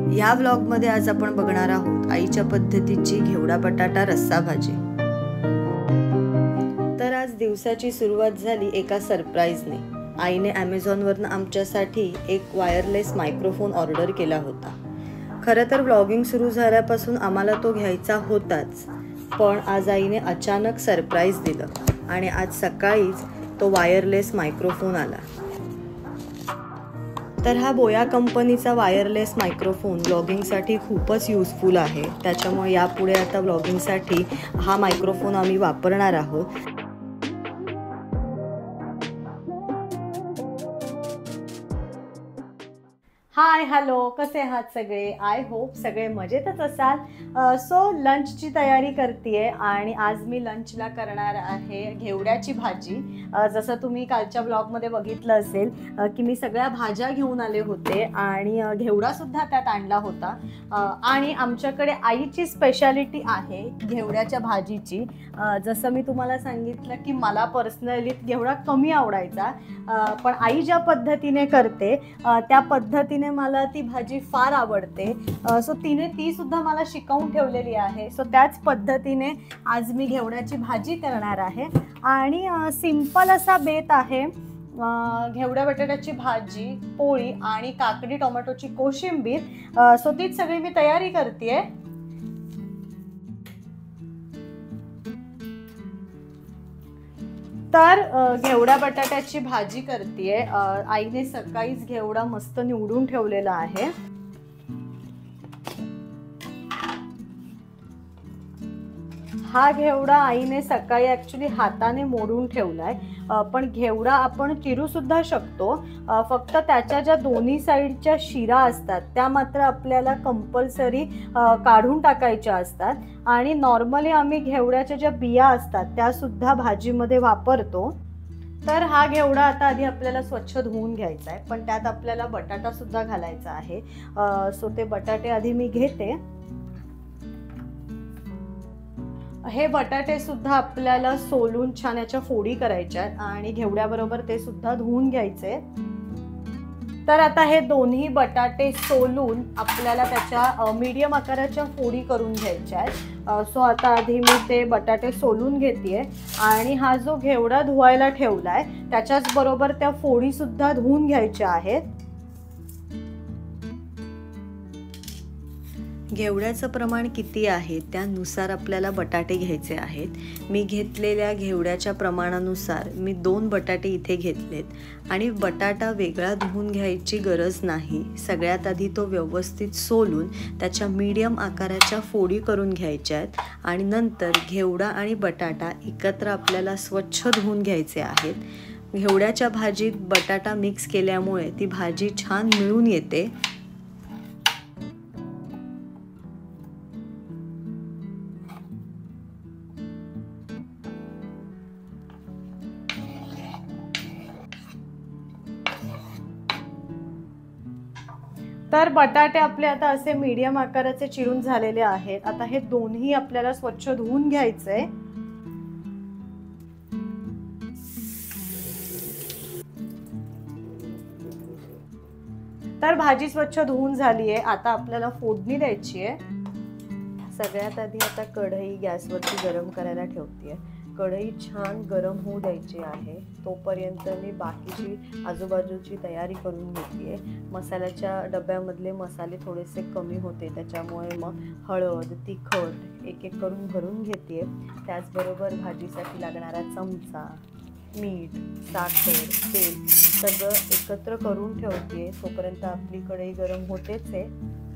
या व्लॉगमध्ये आज आपण बघणार आहोत आईच्या पद्धतीची घेवडा बटाटा रस्सा भाजी। तर आज दिवसाची सुरुवात झाली एका सरप्राईजने। आईने Amazonवरून आमच्यासाठी एक वायरलेस मायक्रोफोन ऑर्डर केला होता। खरं तर व्लॉगिंग सुरू झाल्यापासून आम्हाला तो घ्यायचा होताच, पण आज आईने अचानक सरप्राईज दिलं आणि आज सकाळीच तो वायरलेस मायक्रोफोन आला। तर हा बोया कंपनीचा वायरलेस मायक्रोफोन व्लॉगिंगसाठी खूपच यूजफुल आहे। त्याच्यामुळे यापुढे आता व्लॉगिंगसाठी हा मायक्रोफोन आम्ही वापरणार आहोत। हाय हॅलो, कसे आहात सगळे? आय होप सगळे मजेतच असाल। सो लंचची तयारी करते आणि आज मी लंचला करणार आहे घेवड्याची भाजी। जसं तुम्ही कालच्या ब्लॉगमध्ये बघितलं असेल की मी सगळ्या भाज्या घेऊन आले होते आणि घेवडा सुद्धा त्यात आणला होता। आणि आमच्याकडे आईची स्पेशालिटी आहे घेवड्याच्या भाजीची। जसं मी तुम्हाला सांगितलं की मला पर्सनली घेवडा कमी आवडायचा, पण आई ज्या पद्धतीने करते त्या पद्धतीने मला ती भाजी फार आवडते। सो तिने ती सुद्धा मला शिकवून ठेवलेली आहे। सो त्याच पद्धतीने आज मी घेवड्याची भाजी करणार आहे आणि सिंपल असा बेत आहे। घेवड्या बटाट्याची भाजी, पोळी आणि काकडी टोमॅटोची कोशिंबीर। सो तीच सगळी मी तयारी करते। तर घेवडा बटाट्याची भाजी करते। आईने सकाळीच घेवडा मस्त निवडून ठेवलेला आहे। हा घेवडा आईने सकाळी ॲक्च्युली हाताने मोडून ठेवलाय, पण घेवडा आपण चिरू सुद्धा शकतो। फक्त त्याच्या ज्या दोन्ही साईडच्या शिरा असतात त्या मात्र आपल्याला कंपल्सरी काढून टाकायच्या असतात। आणि नॉर्मली आम्ही घेवड्याच्या ज्या बिया असतात त्या सुद्धा भाजीमध्ये वापरतो। तर हा घेवडा आता आधी आपल्याला स्वच्छ धुवून घ्यायचा आहे, पण त्यात आपल्याला बटाटा सुद्धा घालायचा आहे। सो ते बटाटे आधी मी घेते। हे बटाटे सुद्धा आपल्याला सोलून छान याच्या फोडी करायच्या आणि घेवड्याबरोबर ते सुद्धा धुवून घ्यायचे। तर आता हे दोन्ही बटाटे सोलून आपल्याला त्याच्या मीडियम आकाराच्या फोडी करून घ्यायच्या आहेत। सो आता आधी मी ते बटाटे सोलून घेते आणि हा जो घेवडा धुवायला ठेवलाय त्याच्याच बरोबर त्या फोडी सुद्धा धुवून घ्यायच्या आहेत। घेवड्याचं प्रमाण किती आहे त्यानुसार आपल्याला बटाटे घ्यायचे आहेत। मी घेतलेल्या घेवड्याच्या प्रमाणानुसार मी 2 बटाटे इथे घेतलेत आणि बटाटा वेगळा धुवून घ्यायची गरज नाही। सगळ्यात आधी तो व्यवस्थित सोलून त्याच्या मीडियम आकाराच्या फोडी करून घ्यायच्या आहेत आणि नंतर घेवडा आणि बटाटा एकत्र आपल्याला स्वच्छ धुवून घ्यायचे आहेत। घेवड्याच्या भाजीत बटाटा मिक्स केल्यामुळे ती भाजी छान मिळून येते। तर बटाटे आपले आता असे मीडियम आकाराचे चिरून झालेले आहेत। आता हे दोन्ही आपल्याला स्वच्छ धुवून घ्यायचे। तर भाजी स्वच्छ धुवून झाली आहे। आता आपल्याला फोडणी द्यायची आहे। सगळ्यात आधी आता कढई गॅसवरती गरम करायला ठेवते। कढई छान गरम होऊ द्यायची आहे, तोपर्यंत मी बाकीची आजूबाजूची तयारी करून घेते। मसाल्याच्या डब्यामधले मसाले थोडेसे कमी होते, त्याच्यामुळे मग हळद, तिखट एक एक करून भरून घेते। त्याचबरोबर भाजीसाठी लागणारा चमचा, मीठ, साखर, तेल सगळं एकत्र करून ठेवते। तोपर्यंत आपली कढई गरम होतेच आहे।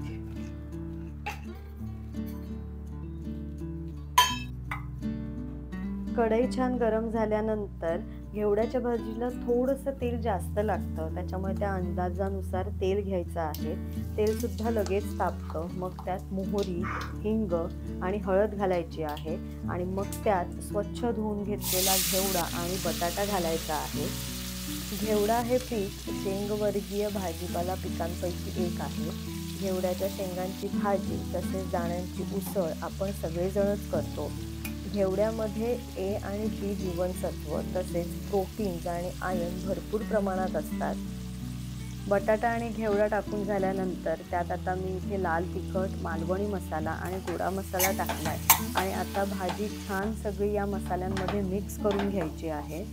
कढई छान गरम झाल्यानंतर घेवड्याच्या भाजीला थोडंसं तेल जास्त लागतं, त्याच्यामुळे त्या अंदाजानुसार तेल घ्यायचं आहे। तेल सुद्धा लगेच तापतं। मग त्यात मोहरी, हिंग आणि हळद घालायची आहे आणि मग त्यात स्वच्छ धुवून घेतलेला घेवडा आणि बटाटा घालायचा आहे। घेवडा हे पीक शेंगवर्गीय भाजीपाला पिकांपैकी एक आहे। घेवड्याच्या शेंगांची भाजी तसेच दाण्यांची उसळ आपण सगळेजणच करतो। घेवड्यामध्ये ए आणि बी जीवनसत्व तसेच प्रोटीन्स आणि आयर्न भरपूर प्रमाणात असतात। बटाटा आणि घेवडा टाकून झाल्यानंतर त्यात आता मी इथे लाल तिखट, मालवणी मसाला आणि गोडा मसाला टाकलाय आणि आता भाजी छान सगळी या मसाल्यांमध्ये मिक्स करून घ्यायची आहे।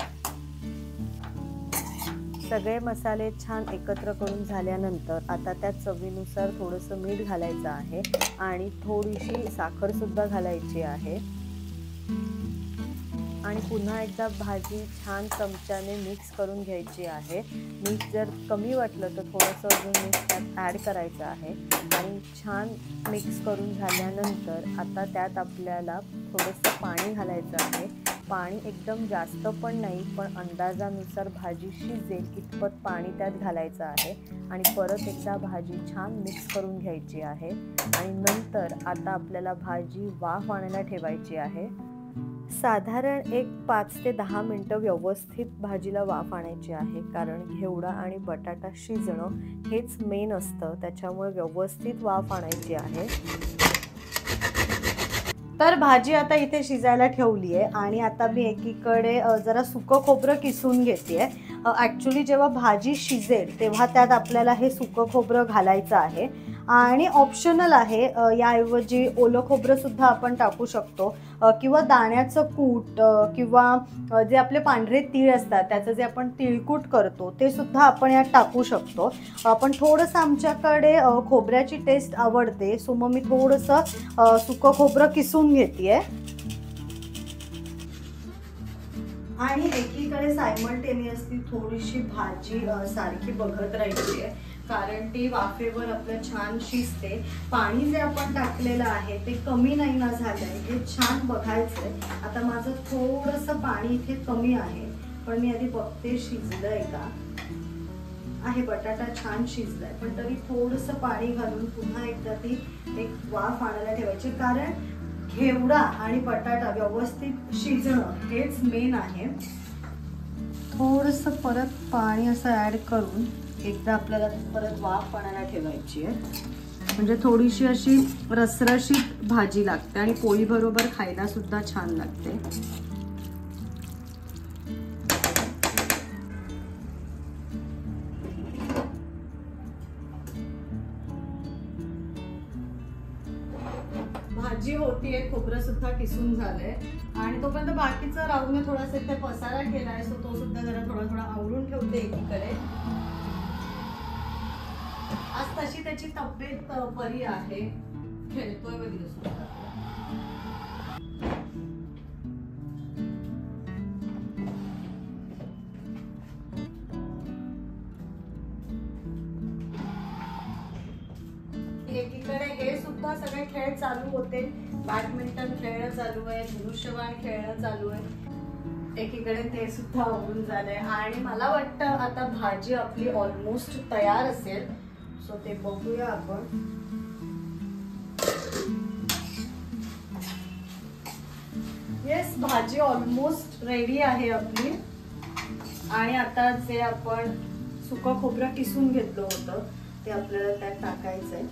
सगळे मसाले छान एकत्र करून झाल्यानंतर आता त्यात चवीनुसार थोडंसं मीठ घालायचं आहे आणि थोडीशी साखर सुद्धा घालायची आहे आणि पुन्हा एकदा भाजी छान चमच्याने मिक्स करून घ्यायची आहे। मीठ जर कमी वाटलं तर थोडंसं अजून मीठ त्यात ॲड करायचं आहे आणि छान मिक्स करून झाल्यानंतर आता त्यात आपल्याला थोडंसं पाणी घालायचं आहे। पाणी एकदम जास्त पण नाही, पण अंदाजानुसार भाजी शिजेल इतपत पाणी त्यात घालायचं आहे आणि परत एकदा भाजी छान मिक्स करून घ्यायची आहे आणि नंतर आता आपल्याला भाजी वाफ आणायला ठेवायची आहे। साधारण एक 5 ते 10 मिनटं व्यवस्थित भाजीला वाफ आणायची आहे, कारण घेवडा आणि बटाटा शिजणं हेच मेन असतं, त्याच्यामुळे व्यवस्थित वाफ आणायची आहे। तर भाजी आता इथे शिजायला ठेवली आहे आणि आता मी एकीकडे जरा सुकं खोबरं किसून घेते। ॲक्च्युली जेव्हा भाजी शिजेल तेव्हा त्यात आपल्याला हे सुकं खोबरं घालायचं आहे आणि ऑप्शनल आहे, याऐवजी ओलं खोबरं सुद्धा आपण टाकू शकतो किंवा दाण्याचं कूट किंवा जे आपले पांढरे तीळ असतात त्याचं जे आपण तिळकूट करतो ते सुद्धा आपण यात टाकू शकतो। पण थोडंसं आमच्याकडे खोबऱ्याची टेस्ट आवडते, सो मग मी थोडंसं सुकं खोबरं किसून घेते आणि एकीकडे सायमल्टेनियसली थोडीशी भाजी सारखी बघत राहायची आहे, कारण ती वाफेवर आपलं छान शिजते। पाणी जे आपण टाकलेलं आहे ते कमी नाही ना झालंय हे छान बघायचंय। आता माझं थोडंसं पाणी इथे कमी आहे, पण मी आधी बघते शिजलंय का आहे। बटाटा छान शिजलाय, पण तरी थोडंसं पाणी घालून पुन्हा एकदा ती एक वाफ आणायला ठेवायची, कारण घेवडा आणि बटाटा व्यवस्थित शिजणं हेच मेन आहे। थोडंसं परत पाणी असं ॲड करून एकदा आपल्याला परत वाफ आणायला ठेवायची आहे, म्हणजे थोडीशी अशी रसरशीत भाजी लागते आणि पोळी बरोबर खायला सुद्धा छान लागते। भाजी होतीये, खोबरं सुद्धा किसून झालंय आणि तोपर्यंत बाकीचं राहून थोडासा इथे पसारा केलाय, सो तो सुद्धा जरा थोडा आवरून ठेवते एकीकडे। आज तशी त्याची तब्येत बरी आहे, खेळतोय वगैरे सुद्धा। एकीकडे हे सुद्धा सगळे खेळ चालू होते, बॅडमिंटन खेळणं चालू आहे, धनुष्यबाण खेळणं चालू आहे, एकीकडे ते सुद्धा आवरून झालंय आणि मला वाटतं आता भाजी आपली ऑलमोस्ट तयार असेल, सो ते बघूया आपण। येस, भाजी ऑलमोस्ट रेडी आहे आपली आणि आता जे आपण सुकं खोबरं किसून घेतलं होतं ते आपल्याला त्यात टाकायचंय।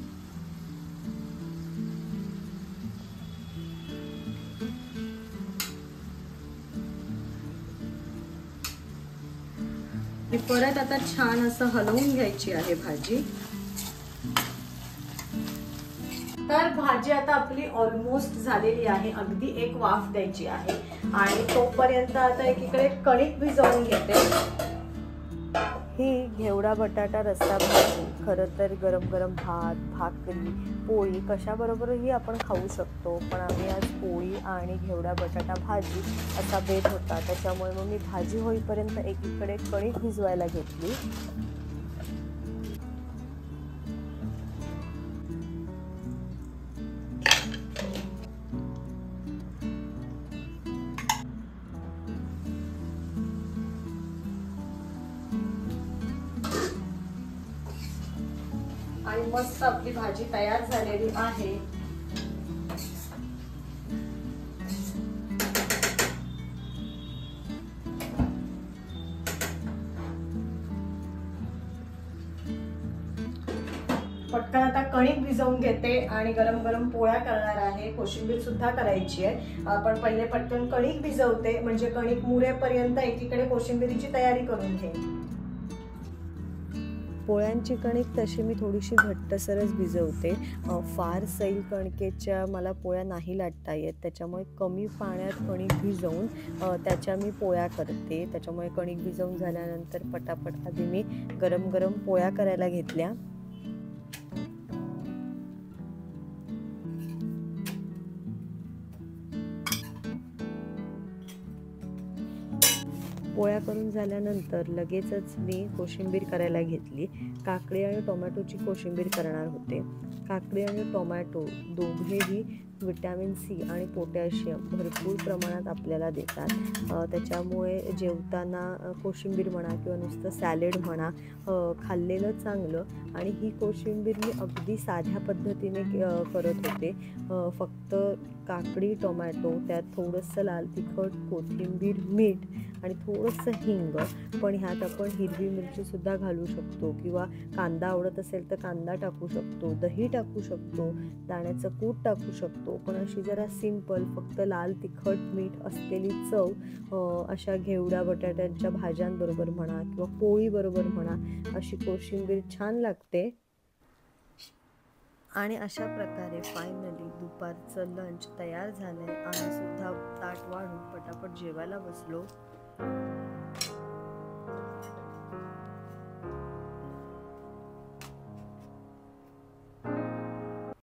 परत आता छान असं हलवून घ्यायची आहे भाजी। तर भाजी आता आपली ऑलमोस्ट झालेली आहे, अगदी एक वाफ द्यायची आहे आणि तोपर्यंत आता एकीकडे कणिक भिजवून घेते। ही घेवडा बटाटा रस्सा भाजी खरं तर गरम गरम भात, भाकरी, पोळी कशाबरोबरही आपण खाऊ शकतो, पण आम्ही आज पोळी आणि घेवडा बटाटा भाजी असा बेत होता, त्याच्यामुळे मग मी भाजी होईपर्यंत एकीकडे कणिक भिजवायला घेतली। आणि मस्त आपली भाजी तयार झालेली आहे। पटकन आता कणिक भिजवून घेते आणि गरम गरम पोळ्या करणार आहे, कोशिंबीर सुद्धा करायची आहे, पण पहिले पटकन कणिक भिजवते, म्हणजे कणिक मुरेपर्यंत एकीकडे कोशिंबीरीची तयारी करून घेईन। पोळ्यांची कणिक तशी मी थोडीशी घट्टसरच भिजवते. फार सैल कणकेच्या मला पोळ्या नाही लाटता येत, त्याच्यामुळे कमी पाण्यात कणिक भिजवून त्याच्या मी पोळ्या करते. त्याच्यामुळे कणिक भिजवून झाल्यानंतर पटापट आधी मी गरम गरम पोळ्या करायला घेतल्या. पोळ्या करून झाल्यानंतर लगेचच मी कोशिंबीर करायला घेतली. काकडी आणि टोमॅटोची कोशिंबीर करणार होते. काकडी आणि टोमॅटो दोघेही विटॅमिन सी आणि पोटॅशियम भरपूर प्रमाणात आपल्याला देतात. त्याच्यामुळे जेवताना कोशिंबीर म्हणा किंवा नुसतं सॅलेड म्हणा खाल्लेलं चांगलं. आणि ही कोशिंबीर मी अगदी साध्या पद्धतीने करत होते. फक्त काकडी, टोमॅटो, त्यात थोडंसं लाल तिखट, कोथिंबीर, मीठ आणि थोडंसं हिंग. पण ह्यात आपण हिरवी मिरचीसुद्धा घालू शकतो किंवा कांदा आवडत असेल तर कांदा टाकू शकतो, दही टाकू शकतो, दाण्याचं कूट टाकू शकतो. पण अशी जरा सिंपल फक्त लाल तिखट मीठ असलेली चव अशा घेवडा बटाट्यांच्या भाज्यांबरोबर म्हणा किंवा पोळीबरोबर म्हणा अशी कोशिंबीर छान लागते. आणि अशा प्रकारे फायनली दुपारचं लंच तयार झालंय. आम्ही सुद्धा ताट वाढून पटापट जेवायला बसलो.